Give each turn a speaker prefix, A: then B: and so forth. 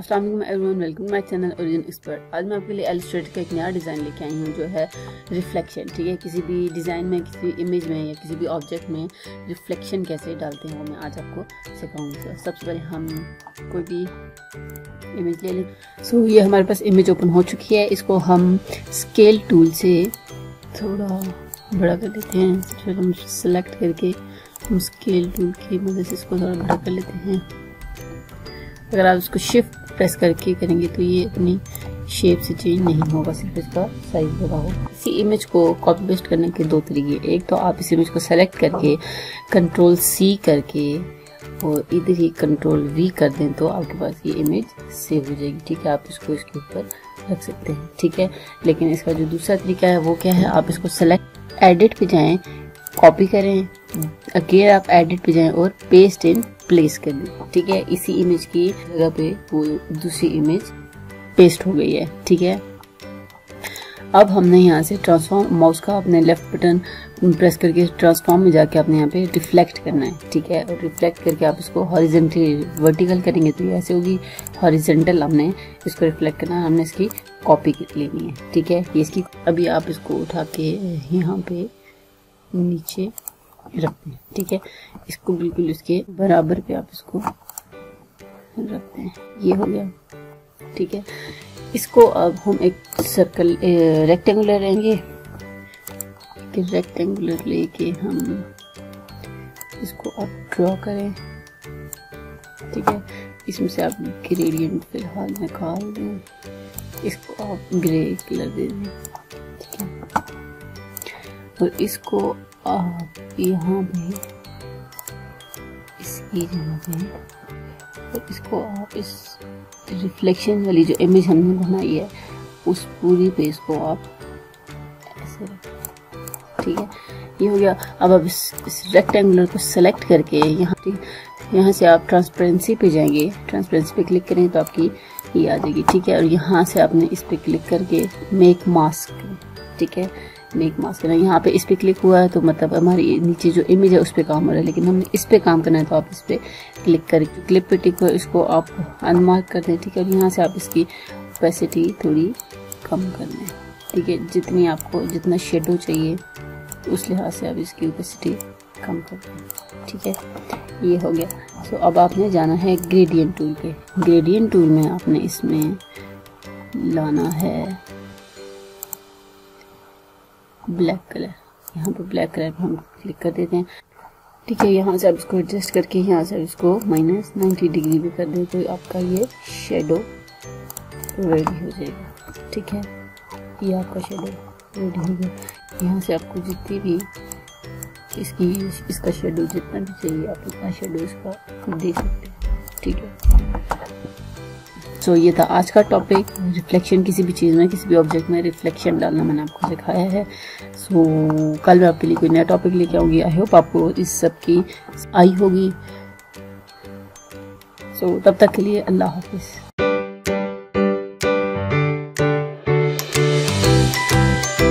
A: अस्सलाम वालेकुम everyone, welcome my channel origin expert. आज मैं आपके लिए इलस्ट्रेटर का एक नया डिज़ाइन लेके आई हूँ जो है रिफ्लेक्शन। ठीक है, किसी भी डिज़ाइन में, किसी भी इमेज में या किसी भी ऑब्जेक्ट में रिफ्लेक्शन कैसे डालते हैं वो मैं आज आपको सिखाऊंगी। तो सबसे पहले हम कोई भी इमेज ले लें। सो ये हमारे पास इमेज ओपन हो चुकी है। इसको हम स्केल टूल से थोड़ा बड़ा कर लेते हैं। सबसे पहले हम सेलेक्ट करके हम स्केल टूल की मदद से इसको थोड़ा बड़ा कर लेते हैं। अगर आप इसको शिफ्ट प्रेस करके करेंगे तो ये अपनी शेप से चेंज नहीं होगा, सिर्फ इसका साइज बड़ा होगा। इसी इमेज को कॉपी पेस्ट करने के दो तरीके। एक तो आप इस इमेज को सेलेक्ट करके कंट्रोल C करके और इधर ही कंट्रोल V कर दें तो आपके पास ये इमेज सेव हो जाएगी। ठीक है, आप इसको इसके ऊपर रख सकते हैं। ठीक है, लेकिन इसका जो दूसरा तरीका है वो क्या है, आप इसको सेलेक्ट एडिट पे जाएं, कॉपी करें, अगेन आप एडिट पे जाएं और पेस्ट इन प्लेस कर दें। ठीक है, इसी इमेज की जगह पे वो दूसरी इमेज पेस्ट हो गई है। ठीक है, अब हमने यहाँ से ट्रांसफॉर्म, माउस का अपने लेफ्ट बटन प्रेस करके ट्रांसफॉर्म में जाके आपने यहाँ पे रिफ्लेक्ट करना है। ठीक है, और रिफ्लेक्ट करके आप इसको हॉरिजॉन्टली वर्टिकल करेंगे तो ये ऐसे होगी। हॉरिजॉन्टल हमने इसको रिफ्लेक्ट करना है, हमने इसकी कॉपी लेनी है। ठीक है, ये इसकी अभी आप इसको उठा के यहाँ पे नीचे रखते हैं। ठीक है, इसको बिल्कुल इसके बराबर पे आप इसको रखते हैं। ये हो गया। ठीक है, इसको अब हम एक सर्कल रेक्टेंगुलर लेंगे। रेक्टेंगुलर लेके हम इसको आप ड्रॉ करें। ठीक है, इसमें से आप ग्रेडियंट फिलहाल निकाल दें, इसको आप ग्रे कलर दे दें। ठीक है, और इसको आप यहाँ पे इसकी जगह पे, और इसको आप इस रिफ्लेक्शन वाली जो इमेज हमने बनाई है उस पूरी पे इसको आप ऐसे रखें। ठीक है, ये हो गया। अब आप इस रेक्टेंगुलर को सेलेक्ट करके यहाँ से आप ट्रांसपेरेंसी पे जाएंगे। ट्रांसपेरेंसी पे क्लिक करें तो आपकी ये आ जाएगी। ठीक है, और यहाँ से आपने इस पे क्लिक करके मेक मास्क। ठीक है, मेक मास्क करना, यहाँ पे इस पे क्लिक हुआ है तो मतलब हमारी नीचे जो इमेज है उस पे काम हो रहा है, लेकिन हमने इस पे काम करना है तो आप इस पे क्लिक करके क्लिप पे टिक, इसको आप अनमार्क कर दें। ठीक है, और यहाँ से आप इसकी ओपेसिटी थोड़ी कम कर दें। ठीक है, जितनी आपको जितना शेडो चाहिए उस लिहाज से आप इसकी ओपेसिटी कम कर दें। ठीक है, ये हो गया। सो अब आपने जाना है ग्रेडियंट टूल पे। ग्रेडियंट टूल में आपने इसमें लाना है ब्लैक कलर। यहाँ पे ब्लैक कलर पे हम क्लिक कर देते हैं। ठीक है, यहाँ से आप इसको एडजस्ट करके यहाँ से इसको -90 डिग्री पे कर दें तो आपका ये शेडो रेडी हो जाएगा। ठीक है, ये आपका शेडो रेडी हो गया। यहाँ से आपको जितनी भी इसका शेडो जितना भी चाहिए आप उतना शेडो इसका दे सकते हैं। ठीक है, सो ये था आज का टॉपिक, रिफ्लेक्शन। किसी भी चीज़ में, किसी भी ऑब्जेक्ट में रिफ्लेक्शन डालना मैंने आपको सिखाया है। सो कल मैं आपके लिए कोई नया टॉपिक लेके आऊँगी। आई होप आपको इस सब की आई होगी। सो तब तक के लिए अल्लाह हाफिज़।